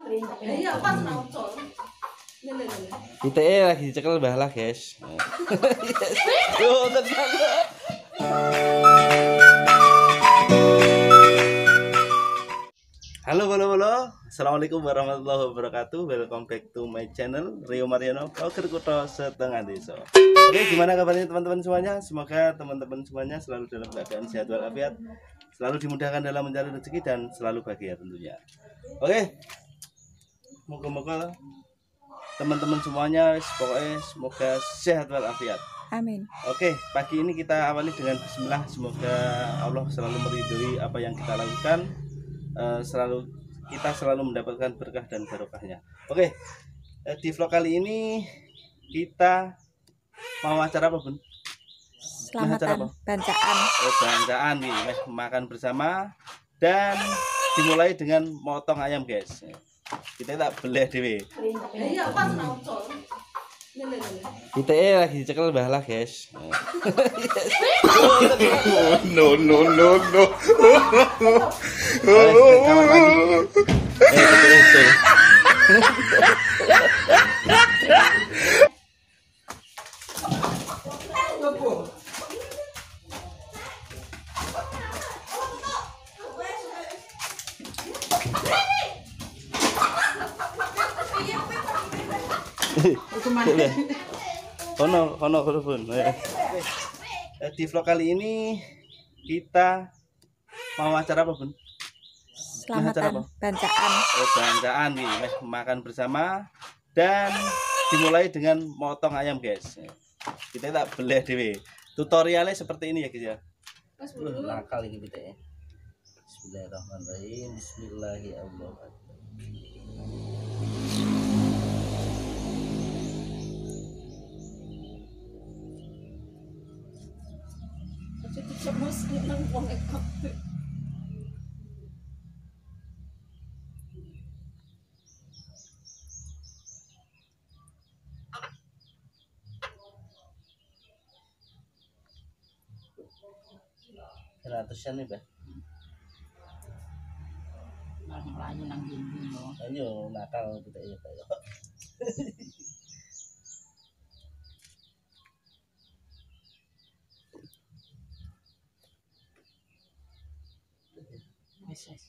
Iya, pas nonton. ITE lagi dicekel Mbah lah, guys. Oh, tenang. Halo. Assalamualaikum warahmatullahi wabarakatuh. Welcome back to my channel Rio Mariano, Vlogger Kutha Setengah Desa. Oke, gimana kabarnya teman-teman semuanya? Semoga teman-teman semuanya selalu dalam keadaan sehat walafiat, selalu dimudahkan dalam mencari rezeki dan selalu bahagia tentunya. Oke, moga-moga teman-teman semuanya pokoknya semoga sehat walafiat. Amin. Oke, pagi ini kita awali dengan bismillah. Semoga Allah selalu meridhoi apa yang kita lakukan, kita selalu mendapatkan berkah dan barokahnya. Oke, di vlog kali ini kita mau acara apa, Bun? Selamatan bancaan. Bancaan nih, makan bersama dan dimulai dengan motong ayam, guys. Kita tak beli dewe. Iya, pas nonton. ITE lagi dicekel Mbah lah, guys. No. Betul. Kono Bun. Di vlog kali ini kita mau acara apa, Bun? Selamatan bancaan. Bancaan nih, makan bersama dan dimulai dengan motong ayam, guys. Kita tak beli dewe. Tutorialnya seperti ini ya, guys ya. Nakal ini kita ya. Bismillahirrahmanirrahim. Bismillahirrahmanirrahim. Ratusan nih, Mbak. Lalu nang dinding loh. Ayo nakal kita ya, Pak. Yes.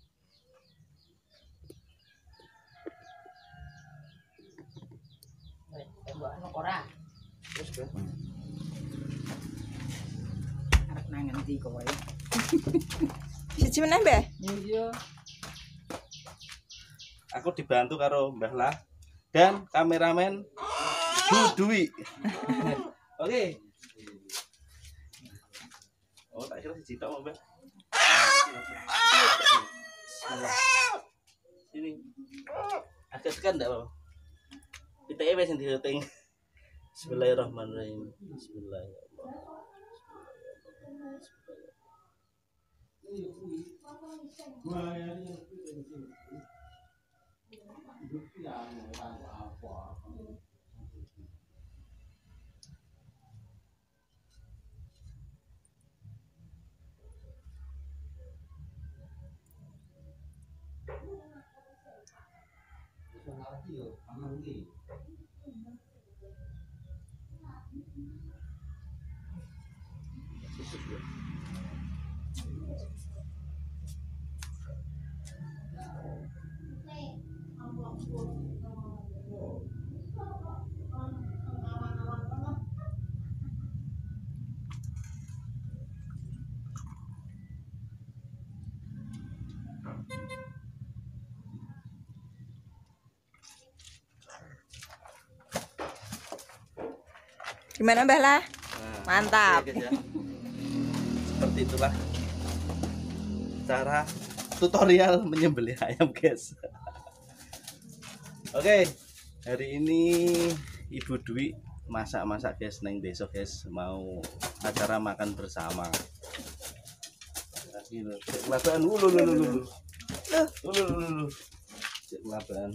Mbak anu ora. Terus, Mbak. Arep nang ngendi kowe? Siji meneh, Mbah? Iya. Aku dibantu karo Mbah Lah dan kameramen Dwi. Oke. Oh, tak kira siji tok, Mbah. Sini. Agak tekan enggak, Pak? ITE wis sing disetting. Bismillahirrahmanirrahim. Gimana, Mbah Lah? Nah, Mantap. oke, guys, ya. Seperti itulah cara tutorial menyembelih ayam, guys. Oke, hari ini Ibu Dwi masak-masak, guys, neng desa, guys, mau acara makan bersama. Kelabaan, kelabaan.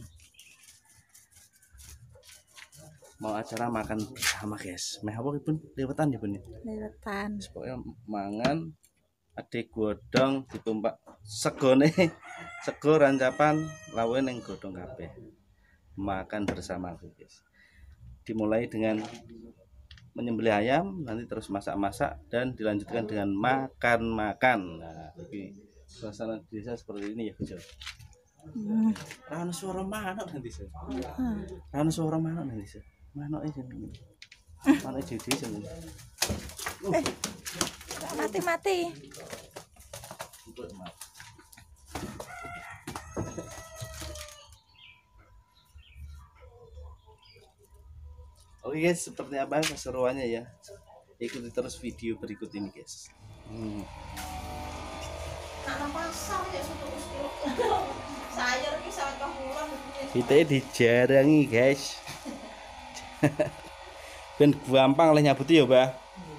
Mau acara makan bersama, guys. Meh apa Bun? Liwetan ya, Bun? Liwetan. Pokoknya mangan Adik godhong ditumpak segone sego rancapan lawe ning godhong kabeh. Makan bersama guys. Dimulai dengan menyembelih ayam, nanti terus masak-masak dan dilanjutkan dengan makan-makan. Nah, jadi suasana desa seperti ini ya guys. Rano suara manuk nanti sih. Rano suara manuk nanti sih. Manuk aja nih. Manuk jadi sih. Mati. Oke guys, seperti apa keseruannya ya? Ikuti terus video berikut ini guys. Kita dijarangi guys. Ben gampang lah nyabuti ya, Mbah.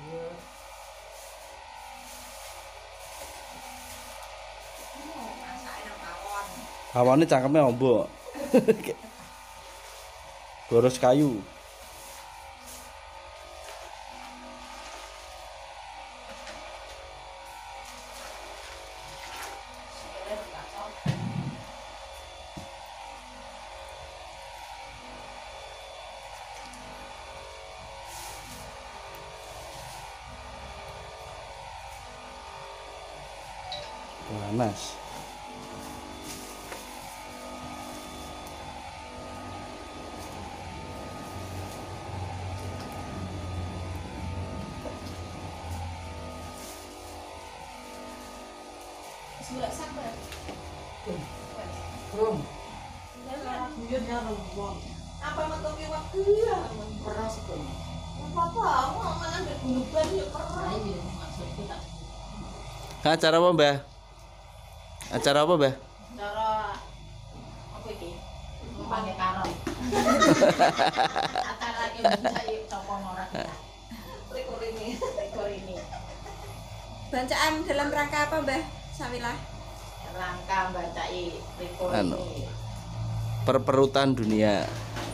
Hawane cangkeme ombo. Boros kayu. Panas. Belum. Apa metuki waktu ya? Pernah sekali. Apa-apa, mau mangan di guluban ya pernah. Iya, maksud kita. Acara apa, Mbah? Acara apa, Mbah? Cara apa iki? Pakai karong. Acara iki bisa yuk sapa ora kita. Rekor ini. Rekor ini. Bacaan dalam rangka apa, Mbah Sawilah? Rangka bacai rekor Anu. ini. Perperutan dunia.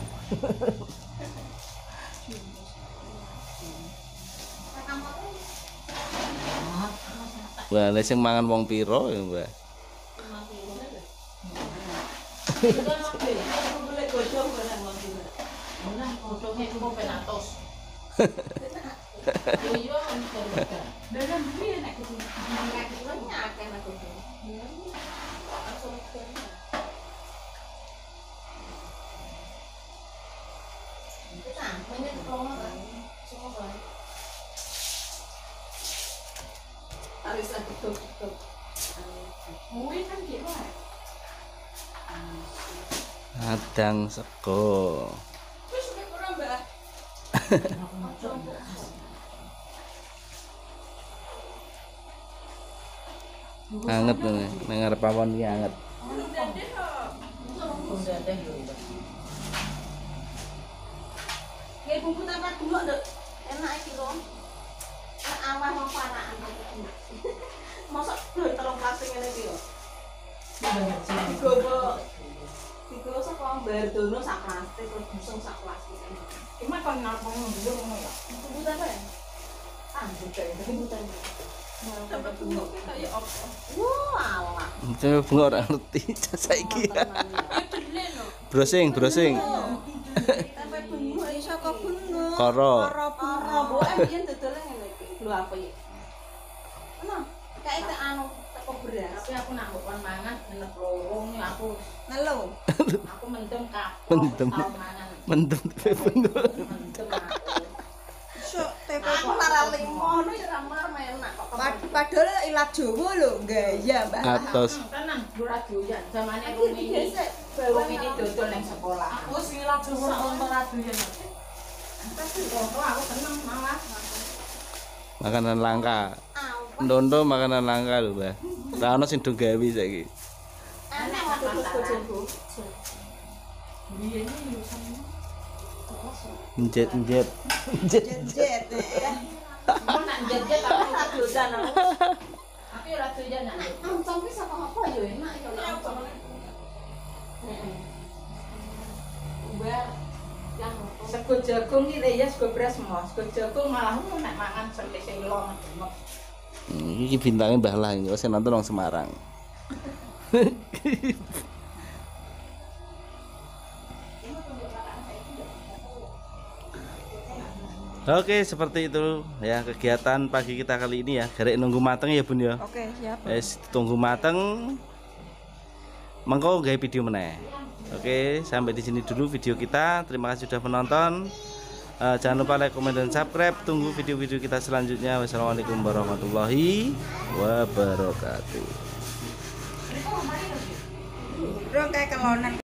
Wah, lha sing mangan wong piro ya, Mbah? Boleh godhong barang wong iki. Nah, fotonya itu mau penatos. Yo dalam dunia nek kudu Akeh aku. Langsung kene. Kita banyak promo kan. Semua kan. Harus ada tutup. Mui kan gitu. Adang sego. Wis ora Mbah. Anget nih, nang ngarep pawon iki anget. Udah ada yo. Kayak bumbu tambah dulu nduk. Enak iki lho. Nek awah mau panaan. Mosok telung plastik ngene iki lho. Digowo saka Mbah Dono sak plastik terus busung sak plastik. Cuma kon napa dulu ngono ya. Bumbu tambah. Ah, bumbu tambah. Tambah bumbu kaya apa? Wah, alah. Coba bunga ora ngerti saiki. Browsing. Tambah bumbu Saka bunga. Koro. Para mbok biyen dodole ngene iki. Lho apa iki? Ono, kayak tak anu teko beras. Tapi aku nak mbok kon mangan bener lorong ya aku Ngelu. aku mendem kapok. Mendem. Tau mangan. Mendem bunga. Mendem aku. Sok tepo Aku lara limo ngono ya ramar enak kok. padahal ilat Jawa lho, gaya Mbah. Atos. Tenan ora doyan. Zamane Aku Rumi iki ini. Rumi ini dodol nang sekolah. Aku wis ngilang dhuwur ora doyan. Tapi foto aku seneng malah. Makanan langka. Ndondo makanan langka lho, Mbah. Ora ono sing do gawe saiki. Enak waktu terus bojoku. Biyen iki yo seneng. Njet. Jet. Mau nak jet-jet aku Ora doyan aku. tapi ora doyan nak. Ancong ki saka apa ya enak ya ancong. Heeh. Ubar yang apa? Sego jagung iki ya sego beras mo. Sego jagung malah nek mangan sing long. Ini bintangnya Mbah Lah ini, saya nonton orang Semarang. Oke, seperti itu ya kegiatan pagi kita kali ini ya. Garek nunggu mateng ya Bun ya. Oke, siap. Tunggu mateng. Mengko gawe video meneh. Oke, sampai di sini dulu video kita. Terima kasih sudah menonton. Jangan lupa like, komen, dan subscribe. Tunggu video-video kita selanjutnya. Wassalamualaikum warahmatullahi wabarakatuh. Rong kayak kelonan.